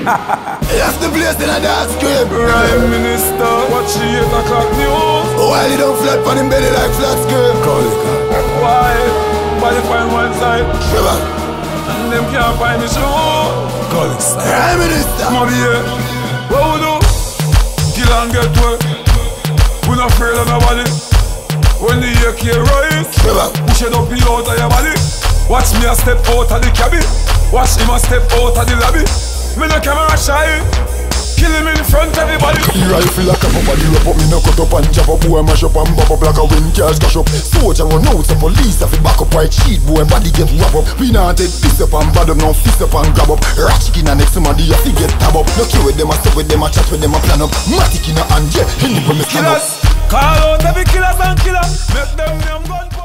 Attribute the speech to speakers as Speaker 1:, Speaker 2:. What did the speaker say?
Speaker 1: That's the place in a dark screen.
Speaker 2: Prime Minister, watch the 8 o'clock news.
Speaker 1: While he don't flat on him belly like flat screen. Call it,
Speaker 2: Why? Body find one side
Speaker 1: Shiver.
Speaker 2: and them can't find the shoe.
Speaker 1: Call it, Prime Minister.
Speaker 2: Money, yeah. What we do? Kill and get well. We not afraid of nobody. When the AK rise,
Speaker 1: Shiver.
Speaker 2: push it up out of your body. Watch me a step out of the cabin. Watch him a step out of the lobby. Me no camera shy. Kill him in front of everybody.
Speaker 1: The rifle like a body rap up. Me no cut up and chop up. Boy mash up and bop up like a wind cars cash up. Soldier run out, some police have it back up. Right sheet boy body get wrap up. We not take piss up and bad up. No fist up and grab up. Rat chicken and next somebody have to get tab up. No care with them, I step with them, I chat with them, I plan up. Matic in a hand, yeah, any promise stand up.
Speaker 2: Killers, call out every killers and killer. Make them gun.